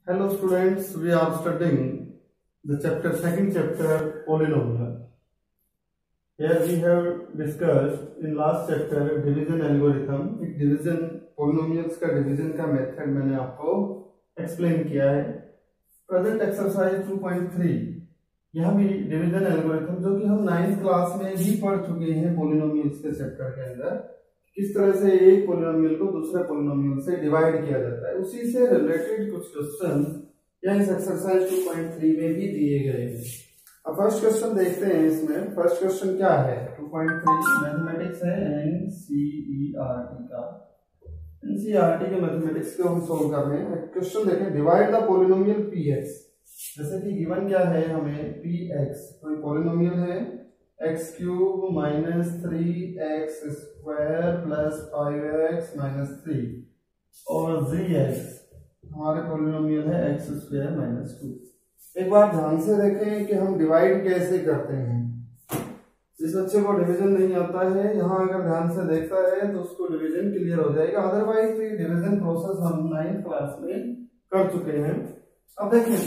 Hello students, we are studying the second chapter polynomial. Here we have discussed in last chapter division algorithm. एक division polynomials का division का method मैंने आपको explain किया है. Present exercise 2.3 यह भी division algorithm जो कि हम 9th क्लास में भी पढ़ चुके हैं polynomials के चैप्टर के अंदर. किस तरह से एक पोलिनोमियल को दूसरे पोलिनोमियल से डिवाइड किया जाता है, उसी से रिलेटेड कुछ क्वेश्चन या इस एक्सरसाइज 2.3 में भी दिए गए हैं. अब फर्स्ट क्वेश्चन देखते हैं. इसमें फर्स्ट क्वेश्चन क्या है? 2.3 मैथमेटिक्स है एनसीईआरटी का. एनसीईआरटी के मैथमेटिक्स को हम सोल्व कर रहे हैं. क्वेश्चन देखें, डिवाइड द पोलिनोमियल पीएक्स. जैसे कि गिवन क्या है हमें, पीएक्स कोई पोलिनोमियल है x cube minus 3x square plus 5x minus 3 और जी एक्स हमारे पोलिनोमियल है एक्स स्क्वायर माइनस 2. एक बार ध्यान से देखें कि हम डिवाइड कैसे करते हैं. जिस बच्चे को डिवीजन नहीं आता है, यहाँ अगर ध्यान से देखता है तो उसको डिवीजन क्लियर हो जाएगा. अदरवाइज तो ये डिवीजन प्रोसेस हम 9th क्लास में कर चुके हैं. अब देखें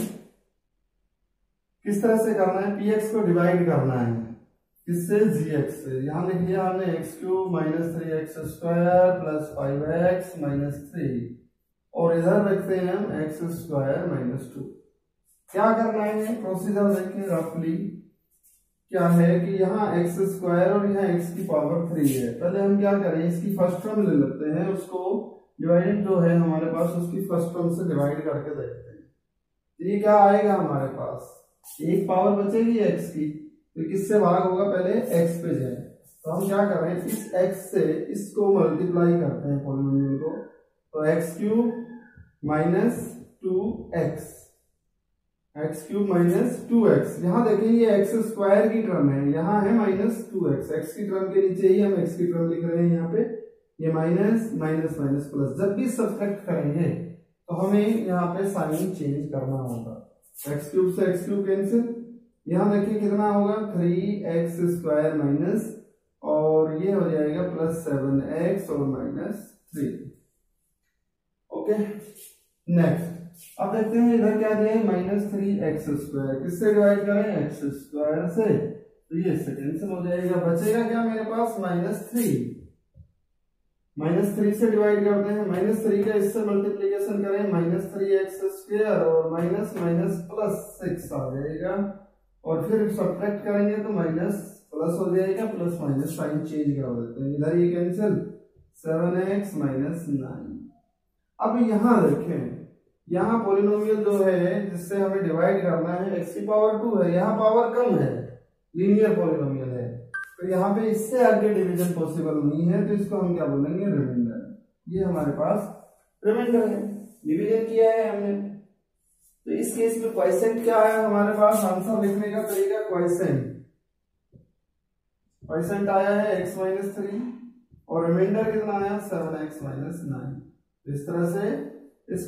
किस तरह से करना है. पीएक्स को डिवाइड करना है किससे? जीएक्स से. यहाँ लिख लिया हमने x cube minus 3x square plus 5x minus 3 और इधर रखते हैं हम एक्स स्क्वायर माइनस 2. क्या करना है, प्रोसीजर देखें रफली. क्या है कि यहाँ एक्स स्क्वायर और यहाँ एक्स की पावर 3 है. पहले हम क्या करें, इसकी फर्स्ट टर्म ले लेते हैं, उसको डिवाइडेड जो है हमारे पास उसकी फर्स्ट टर्म से डिवाइड करके देखते हैं. ये क्या आएगा हमारे पास, एक पावर बचेगी एक्स की, तो किससे भाग होगा, पहले x पे जाए. तो हम क्या कर रहे हैं, इस x से इसको मल्टीप्लाई करते हैं पॉलिनोमियल को. तो x cube minus 2x, x cube minus 2x. यहाँ देखें ये एक्स स्क्वायर की टर्म है, यहाँ है माइनस 2x. एक्स की टर्म के नीचे ही हम एक्स की टर्म लिख रहे हैं. यहाँ पे ये माइनस माइनस माइनस प्लस. जब भी सब्ट्रैक्ट करेंगे तो हमें यहाँ पे साइन चेंज करना होगा. एक्स क्यूब से एक्स क्यूब कैंसिल. यहाँ देखिए कितना होगा, 3x स्क्वायर माइनस और ये हो जाएगा प्लस 7x और माइनस 3. Okay next. अब देखते हैं इधर क्या दिया है, माइनस 3x स्क्वायर. किससे डिवाइड करें, एक्स स्क्वायर से. तो ये इससे कैंसिल हो जाएगा. बचेगा क्या मेरे पास, माइनस 3. माइनस 3 से डिवाइड करते हैं. माइनस 3 का इससे मल्टीप्लीकेशन करें, माइनस 3x स्क्वायर और माइनस माइनस प्लस 6 आ जाएगा. और फिर सब्ट्रैक्ट करेंगे तो माइनस प्लस हो जाएगा, प्लस माइनस साइन चेंज करा देते हैं. इधर ये कैंसिल, 7x माइनस 9. अब यहाँ देखें, यहाँ पोलिनोमियल जो है जिससे हमें डिवाइड करना है x की पावर 2 है, यहाँ पावर कम है, लीनियर पोलिनोमियल है. तो यहाँ पे इससे आगे डिवीजन पॉसिबल नहीं है, तो इसको हम क्या बोलेंगे, रिमाइंडर. ये हमारे पास रिमाइंडर है, डिवीजन किया है हमने. तो इस केस में क्वोशिएंट क्या है हमारे पास, आंसर लिखने का तरीका क्वोशिएंट. क्वोशिएंट आया है x माइनस 3 और रिमाइंडर कितना आया, 7x माइनस 9. इस तरह से इस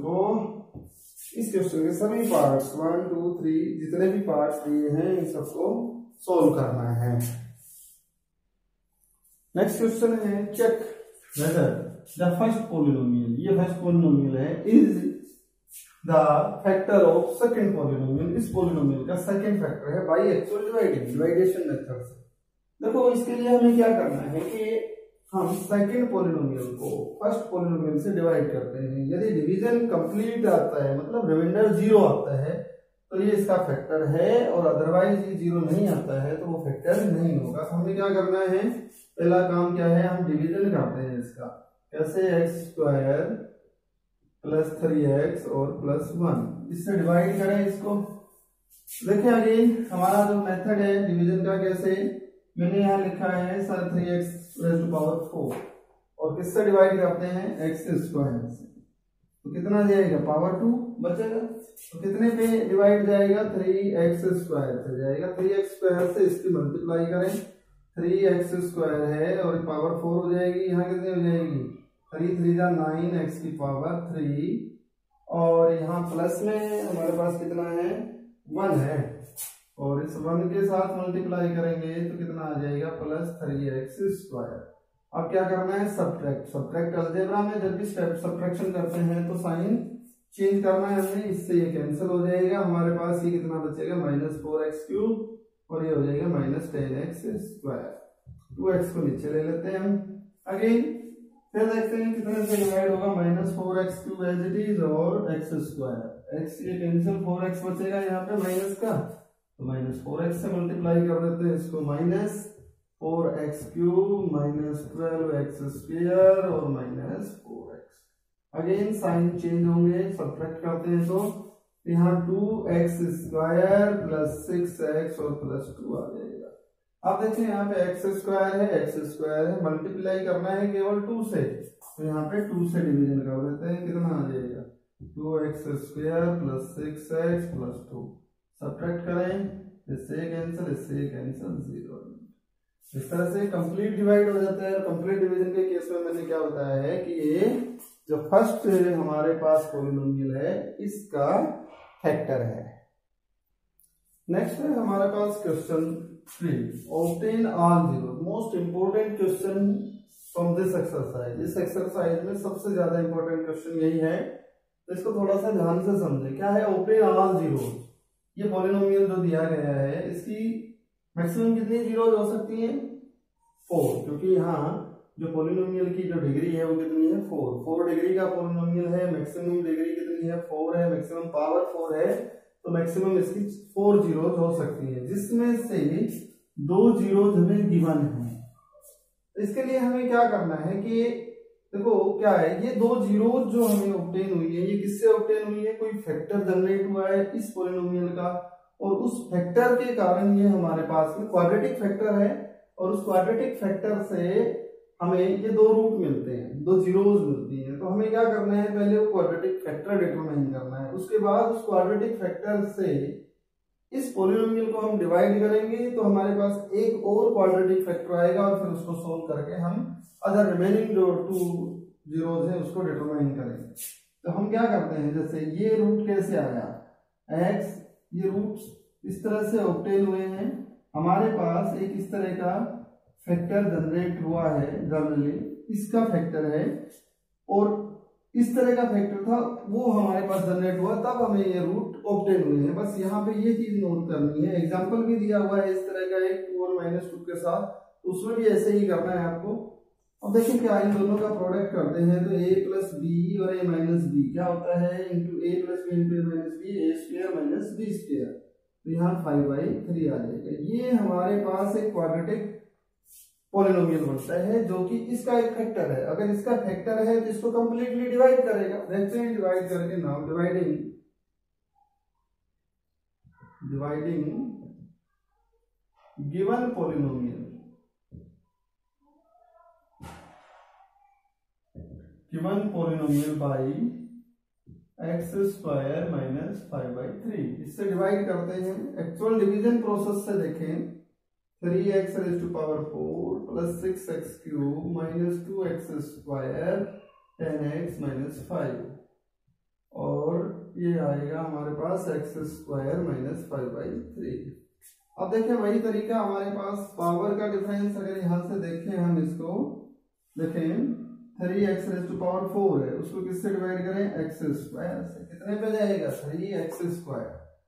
क्वेश्चन के सभी पार्ट्स 1 2 3 जितने भी पार्ट्स दिए हैं इन सबको सोल्व करना है. नेक्स्ट क्वेश्चन है, check whether the first polynomial, ये फर्स्ट पोलिनोमियल है, is the factor of second polynomial. इस पोलिनोमियल का सेकंड फैक्टर है by actual dividing, division method से. देखो इसके लिए हमें क्या करना है कि हम सेकंड पोलिनोमियल को फर्स्ट पोलिनोमियल से डिवाइड करते हैं. यदि डिवीजन कंप्लीट आता है, मतलब रिमाइंडर 0 आता है, तो ये इसका फैक्टर है. और अदरवाइज ये 0 नहीं आता है तो वो फैक्टर नहीं होगा. तो हमें क्या करना है, पहला काम क्या है, हम डिवीजन करते हैं इसका. कैसे, एक्स स्क्वायर प्लस 3x और प्लस 1, इससे डिवाइड करें इसको. देखिए अगेन हमारा जो मेथड है डिवीजन का, कैसे मैंने यहाँ लिखा है 3x टू पावर 4 और किससे डिवाइड करते हैं, एक्स स्क्वायर से. तो कितना जाएगा, पावर 2 बचेगा. तो कितने पे डिवाइड जाएगा, 3x स्क्वायर से जाएगा. 3x स्क्वायर से इसकी मल्टीप्लाई करें, 3x स्क्वायर है और पावर 4 हो जाएगी. यहाँ कितनी हो जाएगी, 3 3 जा 9 x की पावर 3 और यहाँ प्लस में हमारे पास कितना है, 1 है. और इस 1 के साथ मल्टीप्लाई करेंगे तो कितना आ जाएगा, प्लस 3x स्क्वायर. अब क्या करना है, सब्ट्रैक्ट. सब्ट्रैक्ट अलजेब्रा में जब भी सब्ट्रैक्शन करते हैं तो साइन चेंज करना है हमने, इससे ये कैंसिल हो जाएगा, हमारे पास ये कितना बचेगा -4x³ और ये हो जाएगा -10x²। 2x को नीचे ले लेते हैं हम। अगेन फिर देखते हैं कितने से डिवाइड होगा, -4x³ एज इट इज और x²। x ये कैंसिल, 4x बचेगा यहाँ पे माइनस का, तो -4x से मल्टीप्लाई कर देते हैं इसको, -4x³ -12x² और -4x। अगेन साइन चेंज होंगे, सब्ट्रैक्ट करते हैं तो यहाँ 2x² + 6x और +2 आ जाएगा। अब देखिए यहाँ पे x² है, मल्टीप्लाई करना है केवल 2 से, तो यहाँ पे 2 से डिवीजन कर देते हैं, कितना आ जाएगा 2x² + 6x + 2। सब्ट्रैक्ट करें, इससे कैंसिल 0। इस तरह से कंप्लीट डिवाइड हो जाता है। कंप्लीट डिवीजन के केस में मैंने क्या बताया है कि ये जो फर्स्ट हमारे पास पॉलिनोमियल है इसका फैक्टर है। नेक्स्ट है हमारे पास question 3, obtain all zero. Most important question from this exercise. इस एक्सरसाइज में सबसे ज्यादा इंपॉर्टेंट क्वेश्चन यही है, तो इसको थोड़ा सा ध्यान से समझें। क्या है ऑब्टेन ऑल जीरो? ये पॉलिनोमियल जो दिया गया है इसकी मैक्सिमम कितनी जीरोज हो सकती हैं? 4, क्योंकि यहाँ जो पॉलिनोमियल की जो डिग्री है वो कितनी है? 4 डिग्री का पॉलिनोमियल है। मैक्सिमम डिग्री कितनी है? 4 है। मैक्सिमम पावर 4 है, तो मैक्सिमम इसकी 4 जीरोज हो सकती है, जिसमें से 2 जीरोज हमें गिवन है। इसके लिए हमें क्या करना है कि देखो क्या है, ये 2 जीरोज जो हमें ऑब्टेन हुई है, ये किससे ऑब्टेन हुई है? कोई फैक्टर जनरेट हुआ है इस पॉलिनोमियल का, और उस फैक्टर के कारण ये हमारे पास में क्वाड्रेटिक फैक्टर है, और उस क्वाड्रेटिक फैक्टर से हमें ये 2 रूट मिलते हैं, 2 जीरोज मिलती हैं। तो हमें क्या करना है, पहले वो क्वाड्रेटिक फैक्टर डिटरमाइन करना है, उसके बाद उस क्वाड्रेटिक फैक्टर से इस पॉलिनोमियल को हम डिवाइड करेंगे, तो हमारे पास एक और क्वाड्रेटिक फैक्टर आएगा, और फिर उसको सोल्व करके हम अदर रिमेनिंग जो 2 जीरोज है उसको डिटरमाइन करेंगे। तो हम क्या करते हैं, जैसे ये रूट कैसे आया x, ये रूट इस तरह से ऑब्टेन हुए हैं, हमारे पास एक इस तरह का फैक्टर जनरेट हुआ है, जनरली इसका फैक्टर है, और इस तरह का फैक्टर था वो हमारे पास जनरेट हुआ, तब हमें ये रूट ऑब्टेन हुए हैं। बस यहाँ पे ये चीज नोट करनी है। एग्जांपल भी दिया हुआ है इस तरह का एक 2 और -2 के साथ, तो उसमें भी ऐसे ही करना है आपको। अब देखिए क्या इन दोनों का प्रोडक्ट करते हैं, तो a + b और a - b क्या होता है, into a + b into a - b, a² - b², तो यहाँ 5/3 आ जाएगा। ये हमारे पास एक क्वाड्रेटिक पॉलिनोमियल बनता है जो कि इसका एक फैक्टर है। अगर इसका फैक्टर है तो इसको कंप्लीटली डिवाइड करेगा। देखते हैं डिवाइड करके, now dividing given polynomial by x² - 5/3, इससे डिवाइड करते हैं। एक्चुअल डिवीजन प्रोसेस से देखें, 3x⁴ + 6x³ - 2x² 10x - 5, और ये आएगा हमारे पास x² - 5/3। अब देखें वही तरीका हमारे पास, पावर का डिफरेंस अगर यहां से देखें, हम इसको देखें 3x⁴ है, उसको किससे डिवाइड करें? x² से। कितने पे जाएगा? 3x²।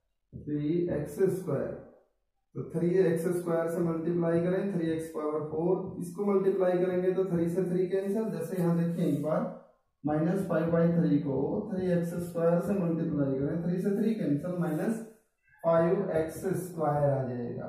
तो 3x² से मल्टीप्लाई करें, 3x⁴, इसको मल्टीप्लाई करेंगे तो 3 से 3 कैंसिल। जैसे यहाँ देखें एक बार, -5/3 को 3x² से मल्टीप्लाई करें, 3 से 3 कैंसिल, -5x² आ जाएगा,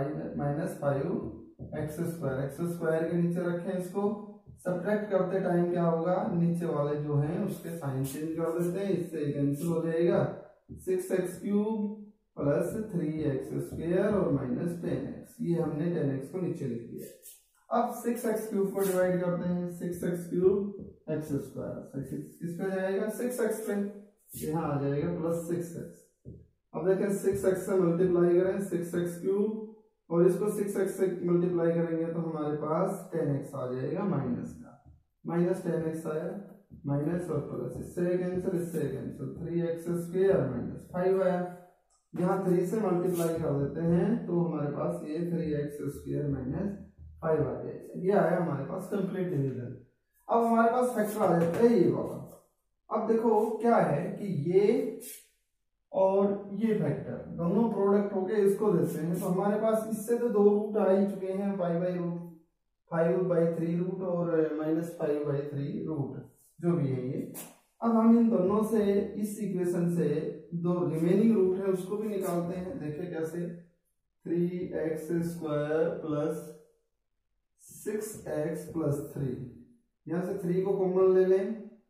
5 x² के नीचे रखें इसको। सब्ट्रैक्ट करते टाइम क्या होगा, नीचे वाले जो हैं उसके साइन चेंज कर देते हैं, इससे कैंसिल हो जाएगा। 6x³ + 3x² और -10x, ये हमने 10x को नीचे लिख दिया। अब 6x³ को डिवाइड करते हैं, 6x³ x², किस पे जाएगा? 6x पे, यहाँ आ जाएगा +6x। अब देखें 6x से मल्टीप्लाई करें, 6x³ और इसको 6x से मल्टीप्लाई करेंगे तो हमारे पास 10x आ जाएगा, माइनस का, -10x आया, माइनस और प्लस, इससे कैंसिल, 3x² - 5 आया। यहाँ 3 से मल्टीप्लाई कर देते हैं तो हमारे पास ये 3x² - 5 आ जाएगा। ये आया हमारे पास कंप्लीट डिवीजन। अब हमारे पास फैक्टर आ जाता है ये वाला। अब देखो क्या है कि ये और ये फैक्टर दोनों प्रोडक्ट होके इसको देते हैं, तो हमारे पास इससे तो 2 रूट आ ही चुके हैं, 5/3 रूट और -5/3 रूट जो भी है ये। अब हम इन दोनों से इस इक्वेशन से 2 रिमेनिंग रूट है उसको भी निकालते हैं। देखिए कैसे, 3x² प्लस 6x प्लस 3, यहां से 3 को कॉमन ले लें,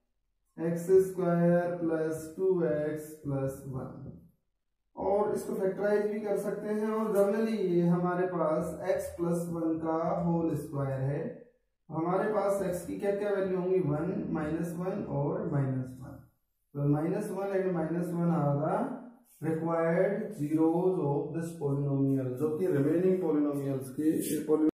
x² प्लस 2x प्लस 1, और इसको फैक्टराइज भी कर सकते हैं। और जनरली ये हमारे पास x प्लस 1 का होल स्क्वायर है, हमारे पास x की क्या क्या वैल्यू होंगी, 1, -1 और -1। तो -1 and -1 are the required zeros of this polynomial, जो कि रिमेनिंग पॉलिनोमियल्स की